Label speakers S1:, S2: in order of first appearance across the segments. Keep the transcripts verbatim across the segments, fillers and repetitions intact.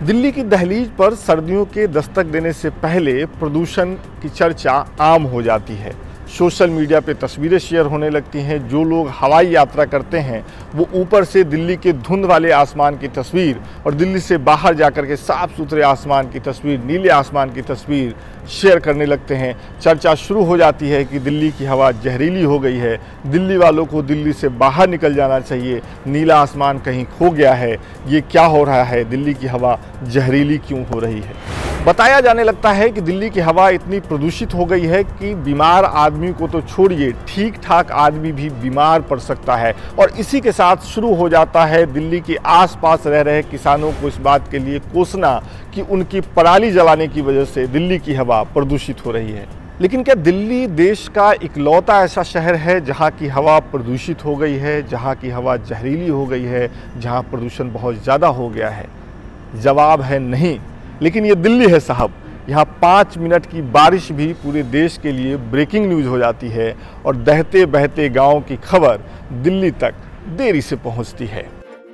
S1: दिल्ली की दहलीज पर सर्दियों के दस्तक देने से पहले प्रदूषण की चर्चा आम हो जाती है। सोशल मीडिया पे तस्वीरें शेयर होने लगती हैं। जो लोग हवाई यात्रा करते हैं वो ऊपर से दिल्ली के धुंध वाले आसमान की तस्वीर और दिल्ली से बाहर जाकर के साफ सुथरे आसमान की तस्वीर, नीले आसमान की तस्वीर शेयर करने लगते हैं। चर्चा शुरू हो जाती है कि दिल्ली की हवा जहरीली हो गई है, दिल्ली वालों को दिल्ली से बाहर निकल जाना चाहिए, नीला आसमान कहीं खो गया है, ये क्या हो रहा है, दिल्ली की हवा जहरीली क्यों हो रही है। बताया जाने लगता है कि दिल्ली की हवा इतनी प्रदूषित हो गई है कि बीमार आदमी को तो छोड़िए, ठीक ठाक आदमी भी बीमार पड़ सकता है। और इसी के साथ शुरू हो जाता है दिल्ली के आसपास रह रहे किसानों को इस बात के लिए कोसना कि उनकी पराली जलाने की वजह से दिल्ली की हवा प्रदूषित हो रही है। लेकिन क्या दिल्ली देश का इकलौता ऐसा शहर है जहाँ की हवा प्रदूषित हो गई है, जहाँ की हवा जहरीली हो गई है, जहाँ प्रदूषण बहुत ज़्यादा हो गया है? जवाब है नहीं। लेकिन ये दिल्ली है साहब, यहाँ पाँच मिनट की बारिश भी पूरे देश के लिए ब्रेकिंग न्यूज़ हो जाती है और दहते बहते गाँव की खबर दिल्ली तक देरी से पहुँचती है।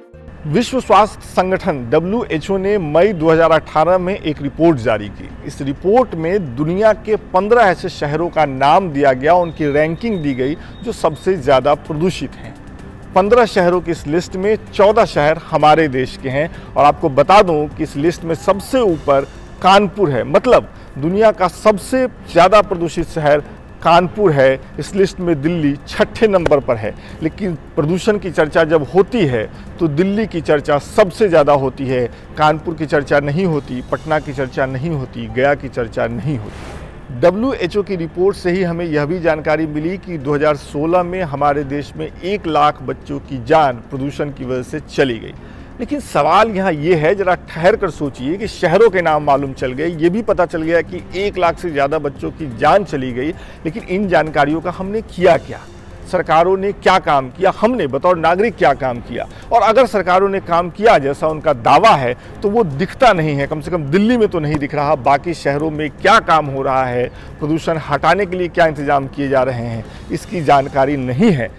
S1: विश्व स्वास्थ्य संगठन डब्ल्यू एच ओ ने मई दो हज़ार अठारह में एक रिपोर्ट जारी की। इस रिपोर्ट में दुनिया के पंद्रह ऐसे शहरों का नाम दिया गया, उनकी रैंकिंग दी गई जो सबसे ज़्यादा प्रदूषित हैं। पंद्रह शहरों की इस लिस्ट में चौदह शहर हमारे देश के हैं और आपको बता दूं कि इस लिस्ट में सबसे ऊपर कानपुर है। मतलब दुनिया का सबसे ज़्यादा प्रदूषित शहर कानपुर है। इस लिस्ट में दिल्ली छठे नंबर पर है। लेकिन प्रदूषण की चर्चा जब होती है तो दिल्ली की चर्चा सबसे ज़्यादा होती है, कानपुर की चर्चा नहीं होती, पटना की चर्चा नहीं होती, गया की चर्चा नहीं होती। डब्ल्यू एच ओ की रिपोर्ट से ही हमें यह भी जानकारी मिली कि दो हज़ार सोलह में हमारे देश में एक लाख बच्चों की जान प्रदूषण की वजह से चली गई। लेकिन सवाल यहाँ ये है, जरा ठहर कर सोचिए कि शहरों के नाम मालूम चल गए, ये भी पता चल गया कि एक लाख से ज़्यादा बच्चों की जान चली गई, लेकिन इन जानकारियों का हमने किया क्या? सरकारों ने क्या काम किया? हमने बतौर नागरिक क्या काम किया? और अगर सरकारों ने काम किया जैसा उनका दावा है तो वो दिखता नहीं है। कम से कम दिल्ली में तो नहीं दिख रहा। बाकी शहरों में क्या काम हो रहा है, प्रदूषण हटाने के लिए क्या इंतजाम किए जा रहे हैं, इसकी जानकारी नहीं है।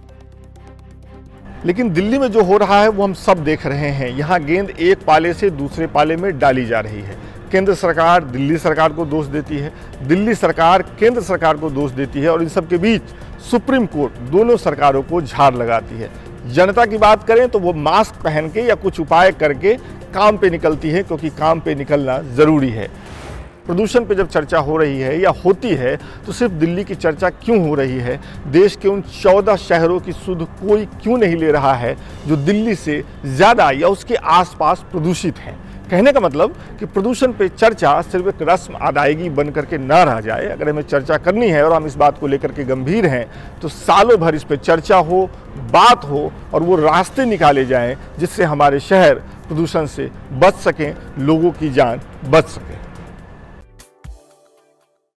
S1: लेकिन दिल्ली में जो हो रहा है वो हम सब देख रहे हैं। यहाँ गेंद एक पाले से दूसरे पाले में डाली जा रही है। केंद्र सरकार दिल्ली सरकार को दोष देती है, दिल्ली सरकार केंद्र सरकार को दोष देती है और इन सब के बीच सुप्रीम कोर्ट दोनों सरकारों को झाड़ लगाती है। जनता की बात करें तो वो मास्क पहन के या कुछ उपाय करके काम पे निकलती है, क्योंकि काम पे निकलना ज़रूरी है। प्रदूषण पे जब चर्चा हो रही है या होती है तो सिर्फ दिल्ली की चर्चा क्यों हो रही है? देश के उन चौदह शहरों की सुध कोई क्यों नहीं ले रहा है जो दिल्ली से ज़्यादा या उसके आसपास प्रदूषित हैं? कहने का मतलब कि प्रदूषण पे चर्चा सिर्फ एक रस्म अदायगी बन करके ना रह जाए। अगर हमें चर्चा करनी है और हम इस बात को लेकर के गंभीर हैं तो सालों भर इस पे चर्चा हो, बात हो और वो रास्ते निकाले जाएं जिससे हमारे शहर प्रदूषण से बच सकें, लोगों की जान बच सके।